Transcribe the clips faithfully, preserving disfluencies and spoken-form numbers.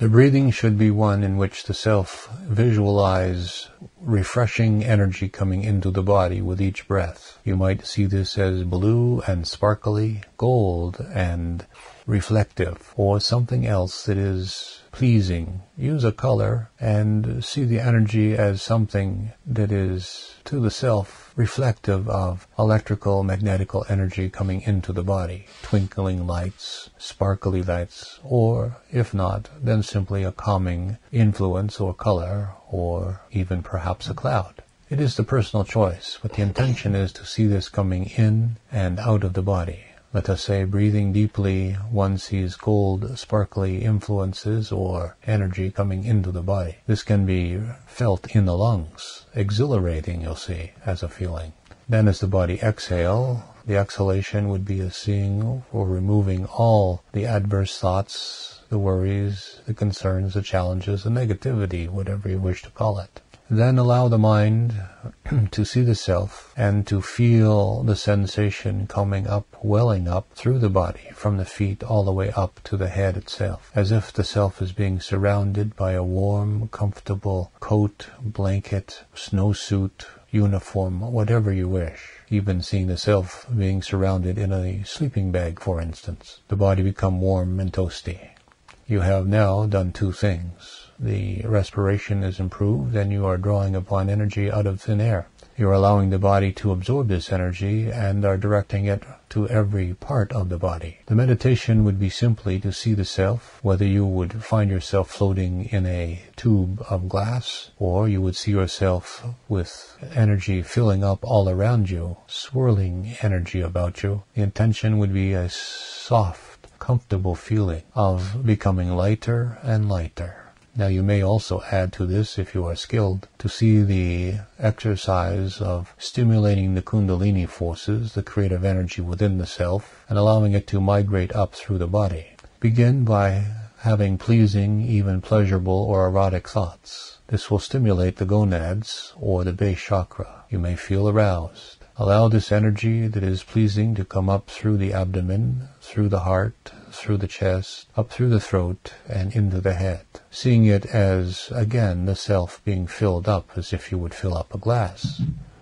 The breathing should be one in which the self visualize refreshing energy coming into the body with each breath. You might see this as blue and sparkly, gold and reflective, or something else that is pleasing. Use a color and see the energy as something that is to the self reflective of electrical magnetical energy coming into the body. Twinkling lights, sparkly lights, or if not, then simply a calming influence or color, or even perhaps a cloud. It is the personal choice, but the intention is to see this coming in and out of the body. Let us say breathing deeply, one sees gold, sparkly influences or energy coming into the body. This can be felt in the lungs, exhilarating, you'll see, as a feeling. Then as the body exhale, the exhalation would be a seeing or removing all the adverse thoughts, the worries, the concerns, the challenges, the negativity, whatever you wish to call it. Then allow the mind to see the self and to feel the sensation coming up, welling up through the body, from the feet all the way up to the head itself, as if the self is being surrounded by a warm, comfortable coat, blanket, snowsuit, uniform, whatever you wish. Even seeing the self being surrounded in a sleeping bag, for instance. The body become warm and toasty. You have now done two things. The respiration is improved, and you are drawing upon energy out of thin air. You are allowing the body to absorb this energy and are directing it to every part of the body. The meditation would be simply to see the self, whether you would find yourself floating in a tube of glass, or you would see yourself with energy filling up all around you, swirling energy about you. The intention would be a soft, comfortable feeling of becoming lighter and lighter. Now you may also add to this, if you are skilled, to see the exercise of stimulating the Kundalini forces, the creative energy within the self, and allowing it to migrate up through the body. Begin by having pleasing, even pleasurable or erotic thoughts. This will stimulate the gonads, or the base chakra. You may feel aroused. Allow this energy that is pleasing to come up through the abdomen, through the heart, through the chest, up through the throat, and into the head. Seeing it as, again, the self being filled up as if you would fill up a glass.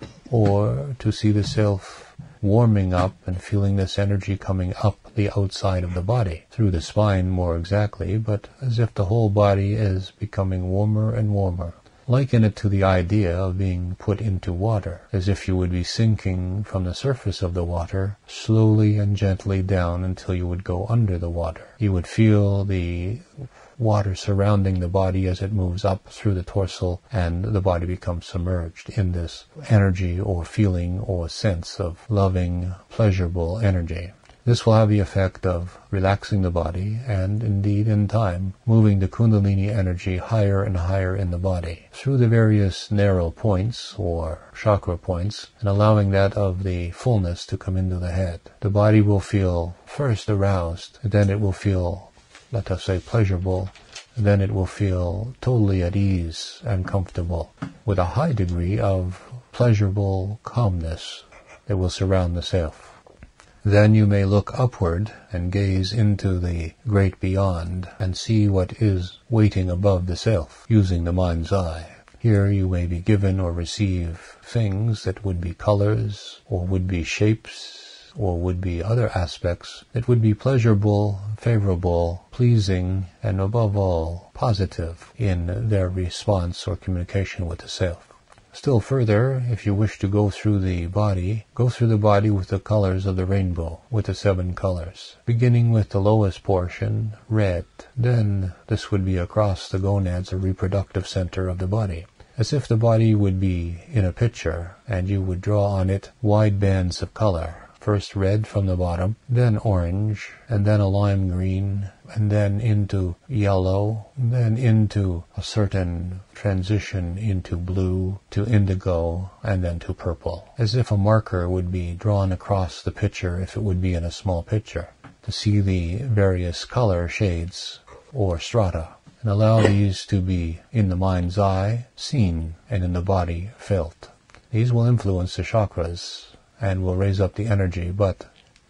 Or to see the self warming up and feeling this energy coming up the outside of the body, through the spine more exactly, but as if the whole body is becoming warmer and warmer. Liken it to the idea of being put into water, as if you would be sinking from the surface of the water, slowly and gently down until you would go under the water. You would feel the water surrounding the body as it moves up through the torso, and the body becomes submerged in this energy or feeling or sense of loving, pleasurable energy. This will have the effect of relaxing the body and, indeed, in time, moving the Kundalini energy higher and higher in the body through the various narrow points or chakra points, and allowing that of the fullness to come into the head. The body will feel first aroused, then it will feel, let us say, pleasurable, then it will feel totally at ease and comfortable, with a high degree of pleasurable calmness that will surround the self. Then you may look upward and gaze into the great beyond and see what is waiting above the self, using the mind's eye. Here you may be given or receive things that would be colors, or would be shapes, or would be other aspects that would be pleasurable, favorable, pleasing, and above all, positive in their response or communication with the self. Still further, if you wish to go through the body, go through the body with the colors of the rainbow, with the seven colors. Beginning with the lowest portion, red. Then this would be across the gonads, a reproductive center of the body. As if the body would be in a picture, and you would draw on it wide bands of color. First red from the bottom, then orange, and then a lime green, and then into yellow, then into a certain transition into blue, to indigo, and then to purple. As if a marker would be drawn across the picture if it would be in a small picture, to see the various color shades or strata, and allow these to be in the mind's eye seen and in the body felt. These will influence the chakras and will raise up the energy, but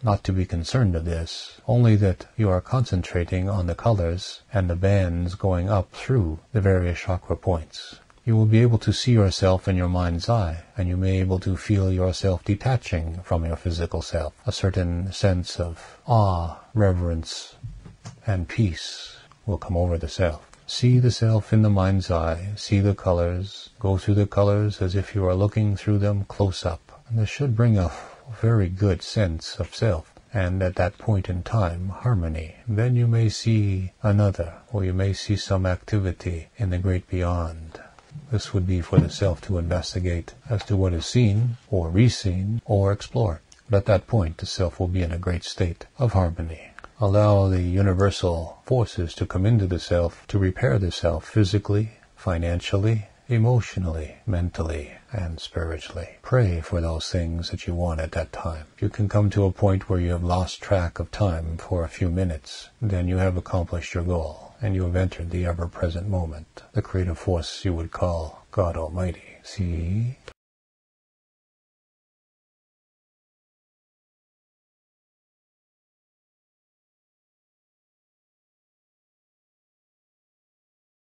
not to be concerned of this, only that you are concentrating on the colors and the bands going up through the various chakra points. You will be able to see yourself in your mind's eye, and you may be able to feel yourself detaching from your physical self. A certain sense of awe, reverence, and peace will come over the self. See the self in the mind's eye, see the colors, go through the colors as if you are looking through them close up. And this should bring a very good sense of self, and at that point in time, harmony. Then you may see another, or you may see some activity in the great beyond. This would be for the self to investigate as to what is seen, or re-seen, or explored. But at that point, the self will be in a great state of harmony. Allow the universal forces to come into the self to repair the self physically, financially, emotionally, mentally, and spiritually. Pray for those things that you want at that time. If you can come to a point where you have lost track of time for a few minutes, then you have accomplished your goal, and you have entered the ever-present moment, the creative force you would call God Almighty. See?